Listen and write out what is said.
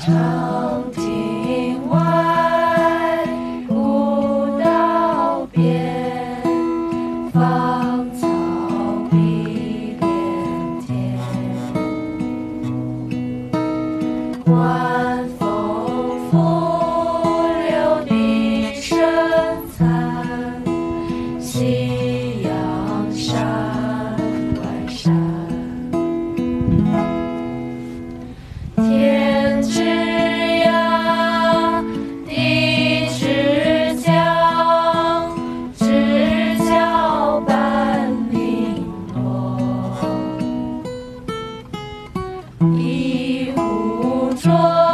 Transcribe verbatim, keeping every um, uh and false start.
长亭外，古道边，芳草碧连天。晚风拂柳笛声残，夕阳山外山。天之涯，地之角，知交半零落。一壶浊